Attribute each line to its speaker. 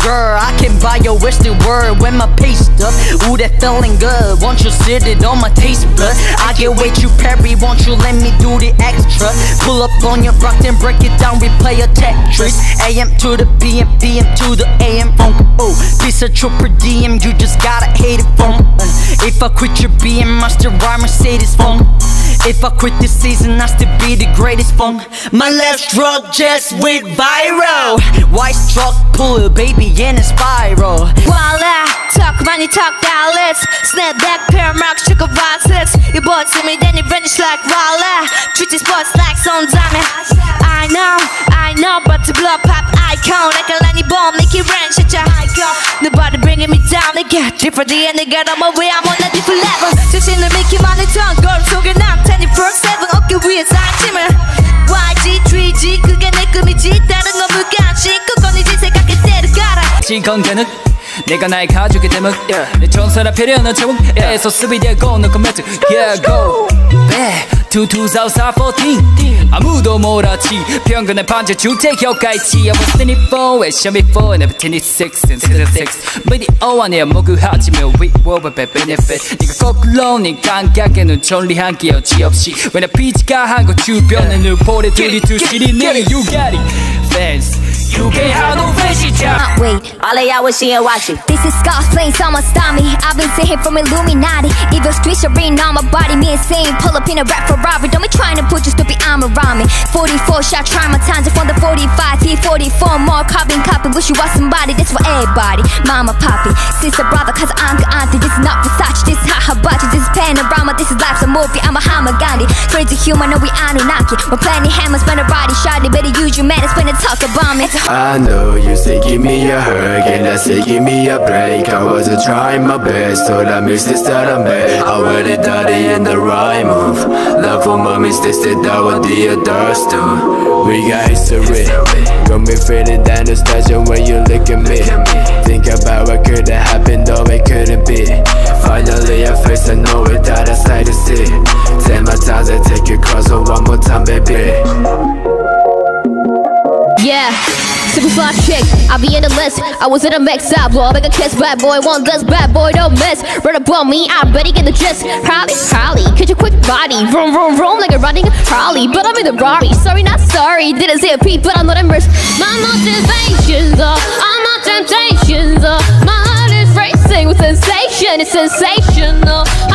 Speaker 1: girl, I can buy your Western world with my pay stuff. Ooh, that feeling good, won't you sit it on my taste bud? I get way too Perry, won't you let me do the extra? Pull up on your rock, then break it down, we play a Tetris. AM to the PM, PM to the AM. Oh, this a true per diem, you just gotta hate it from. If I quit your BM, I still ride Mercedes phone. If I quit this season, I still be the greatest phone. My last drug just went viral. White struck, pull a baby in a spiral.
Speaker 2: Voila, talk money, talk dollars. Snap back, pair of marks, trick of boxes. You bought to me, then you vanish like voila. Treat these sports like some dummy. I know, but to blow pop icon like a Lenny bomb, make it rain, shut your high go. Nobody bringing me down, they get different, and they get on my way, I'm on a different level. 정신을 make 많은 tongue, girl 속에 난 24/7 어깨 위에 사심을 YG, 3G, 그게 내 꿈이지. 다른 건 무관심, 그건이지 생각해 데려가라.
Speaker 3: 건강은 내가 나의 가족이 되면 내 전사라 필요한 제목에서 수비되고 너 코멘트 Yeah go back to 2014 아무도 몰랐지 평균의 반지 주택효과 있지 I was 24 and show me 4 and never 26 and 6 미디어 아니야 모구하지만 we were a benefit 네가 거꾸로 네 감각에는 존리한 게 여지 없이 왜 나 피지가 한거 주변에 늘 보내 들이투시리 네 You got it fans UK 한우 회시자
Speaker 2: Wait, all they always see and watch it. This is Scott's playing someone stop me. I've been sitting from Illuminati. Evil streets are written on my body. Me insane, pull up in a rap Ferrari. Don't be trying to put your stupid arm around me. 44 shot, try my times from the 45 T44 more carbon copy. Wish you was somebody, this for everybody. Mama, poppy, sister, brother, cause I'm the auntie. This is not Versace, this is Hahabachi. This is panorama, this is life's a movie. I'm a Mahatma Gandhi. Crazy human, no we Anunnaki. We're planning hammers, spend a body shot. They better use your manners when they talk about me.
Speaker 4: I know you say give me a hug and I say give me a break. I wasn't trying my best, thought I missed this that I made. I already done it in the right move. Love for my mistakes that I would the others too. We got history, got me feeling that nostalgia when you look at me. Think about what could've happened though it couldn't be. Finally I face I know without a sight to see. 10 my times I take you closer one more time baby.
Speaker 2: Yeah, super fly chick, I be in the list. I was in a mix up, blow make a kiss. Bad boy, one less, bad boy, don't miss. Run up on me, I'm ready, get the gist. Harley, catch a quick body. Vroom, vroom, vroom, like a running Harley. But I'm in the Rari, sorry, not sorry. Didn't say a peep, but I'm not immersed. My motivations are all my temptations are. My heart is racing with sensation, it's sensational.